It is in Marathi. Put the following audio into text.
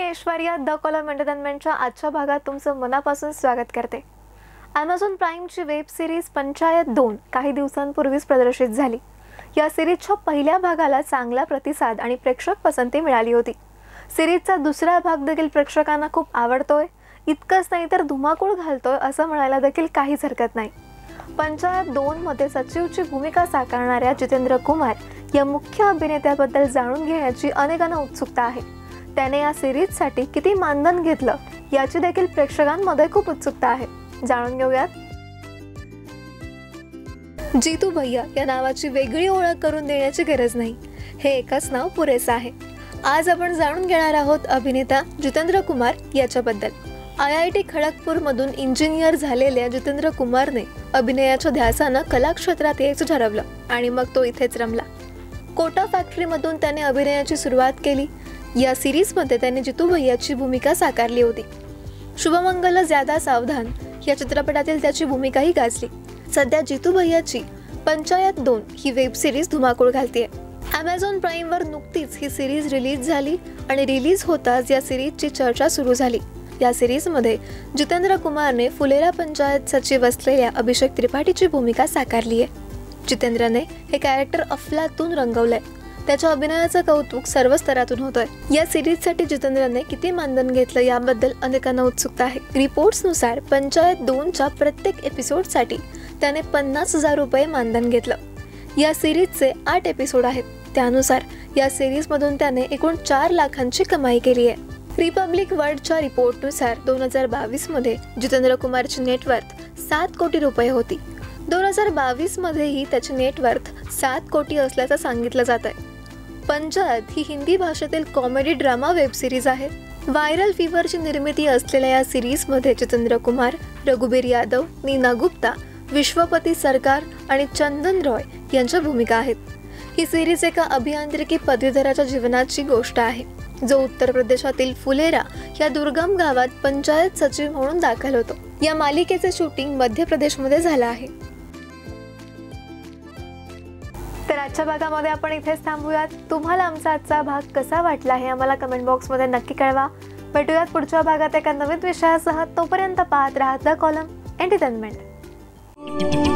ऐश्वर्या द कॉलम एंटरटेनमेंटच्या आजच्या भागात तुमचं मनापासून स्वागत करते। Amazon प्राईमची वेब सिरीज पंचायत 2 काही दिवसांपूर्वीच प्रदर्शित झाली। या सिरीजच्या पहिल्या भागाला चांगला प्रतिसाद आणि प्रेक्षक पसंती मिळाली होती। सिरीजचा दुसरा भाग देखील प्रेक्षकांना खूप आवडतोय। इतकंच नाही तर धुमाकूळ घालतोय असं म्हणायला देखील काहीच हरकत नाही। पंचायत 2 मध्ये सचिवची भूमिका साकारणाऱ्या जितेंद्र कुमार या मुख्य अभिनेत्याबद्दल जाणून घेण्याची अनेकांना उत्सुकता आहे। त्याने या सिरीजसाठी किती मानधन घेतलं याची देखील प्रेक्षकांमध्ये खूप उत्सुकता आहे। जाणून घेऊयात। जीतू भैया या नावाची वेगळी ओळख करून देण्याची गरज नाही, हे एकच नाव पुरेसं आहे। आज आपण जाणून घेणार आहोत अभिनेता जितेंद्र कुमार याच्याबद्दल। IIT खडगपूर मधून इंजिनियर झालेल्या जितेंद्र कुमारने अभिनयाच्या ध्यासानं कला क्षेत्रात यायचं ठरवलं आणि मग तो इथेच रमला। कोटा फॅक्टरी मधून त्याने अभिनयाची सुरुवात केली। या सिरीज मध्ये त्याने जितू भैयाची भूमिका साकारली होती। शुभमंगल ज्यादा सावधान या चित्रपटातील त्याची भूमिकाही गाजली। सध्या जितू भैयाची पंचायत 2 ही वेब सिरीज धुमाकूळ घालतेय। Amazon प्राईमवर नुकतीच ही सिरीज रिलीज झाली आणि रिलीज होताच या सिरीजची चर्चा सुरू झाली। या सिरीज मध्ये जितेंद्र कुमारने फुलेरा पंचायत सचिव असलेल्या अभिषेक त्रिपाठीची भूमिका साकारली आहे। जितेंद्रने हे कॅरेक्टर अफलातून रंगवलंय। त्याच्या अभिनयाचं कौतुक सर्व स्तरातून होतंय। या सिरीजसाठी जितेंद्रने किती मानधन घेतलं याबद्दल अनेकांना उत्सुकता आहे। रिपोर्ट्सनुसार पंचायत 2च्या प्रत्येक एपिसोडसाठी त्याने 50,000 रुपये मानधन घेतलं। या सिरीजचे 8 एपिसोड आहेत। त्यानुसार या सिरीजमधून त्याने एकूण 4 लाखांची कमाई केली आहे। रिपब्लिक वर्ल्डच्या रिपोर्टनुसार 2022 मध्ये जितेंद्र कुमारची नेटवर्थ 7 कोटी रुपये होती। 2022 मध्येही त्याची नेटवर्थ 7 कोटी असल्याचं सांगितलं जात आहे। पंचायत ही हिंदी भाषेतील कॉमेडी ड्रामा वेब सिरीज आहे। व्हायरल फीवरची निर्मिती असलेल्या या सिरीजमध्ये जितेंद्र कुमार, रघुबीर यादव, नीना गुप्ता, विश्वपती सरकार आणि चंदन रॉय यांच्या भूमिका आहेत। ही सिरीज एका अभियांत्रिकी पदवीधराच्या जीवनाची गोष्ट आहे, जो उत्तर प्रदेशातील फुलेरा या दुर्गम गावात पंचायत सचिव म्हणून दाखल होतो। या मालिकेचे शूटिंग मध्य प्रदेशमध्ये झालं आहे। तर आजच्या भागामध्ये आपण इथेच थांबूयात। तुम्हाला आमचा आजचा भाग कसा वाटला हे आम्हाला कमेंट बॉक्समध्ये नक्की कळवा। भेटूयात पुढच्या भागात एका नवीन विषयासह। तोपर्यंत पाहत राहा द कॉलम एंटरटेनमेंट।